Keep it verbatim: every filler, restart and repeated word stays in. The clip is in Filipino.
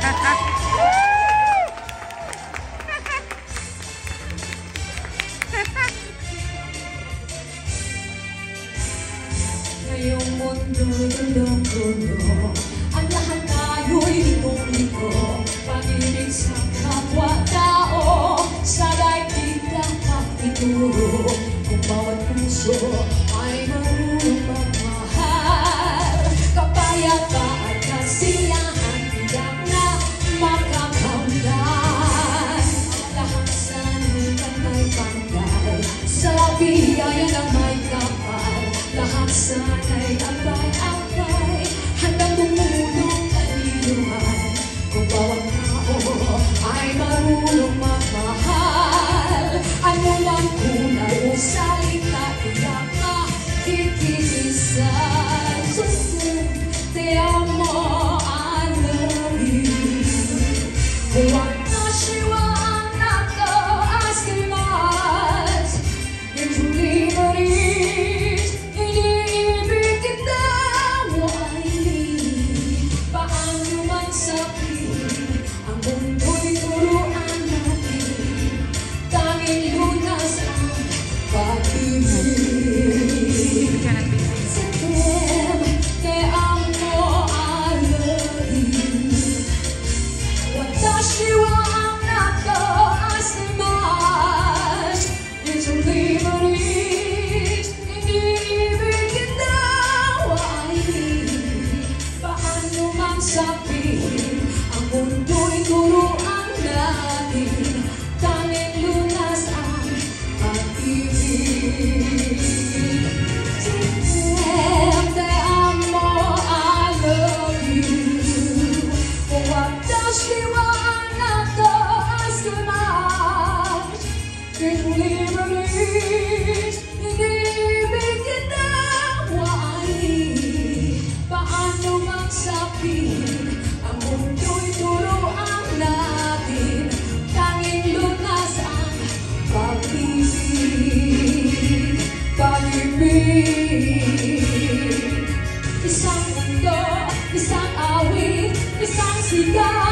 Ngayong mundo'y gulong-gulo, ang lahat tayo'y liko-liko. Pag-ibig sa kapwa-tao, sa daigdig dapat ituro. Kung bawat puso ay marunong magmahal, kapayapaan, kasiyahan, tiyak na makakamtan. Lahat sana'y pantay-pantay, sa biyaya ng may kapal. Lahat sana'y abay-abay, hanggang tumulong kaliluhan. Kung bawat tao ay marunong magmahal, ano mang kulay o salita, tiyak na ikikisan. Te amo, I love you. Watashi wa anata ashimasu. Itulibarit, iniibig kita, wai. Paano man sabihin, ang mundo'y turuan natin. Tanging lunas ang pag-ibig. Te amo, I love you. Watashi wa anata ashimasu. Itulibarit, iniibig kita, wai. Paano man sabihin, ang mundo'y turuan natin. Tanging lunas ang pag-ibig. Te amo, I love you. Watashi wa anata ashimasu. Itulibarit, iniibig kita, wai. Paano man sabihin, ang mundo'y turuan natin. Tanging lunas ang pag-ibig. Pag-ibig. Isang mundo, isang awit, isang sigaw.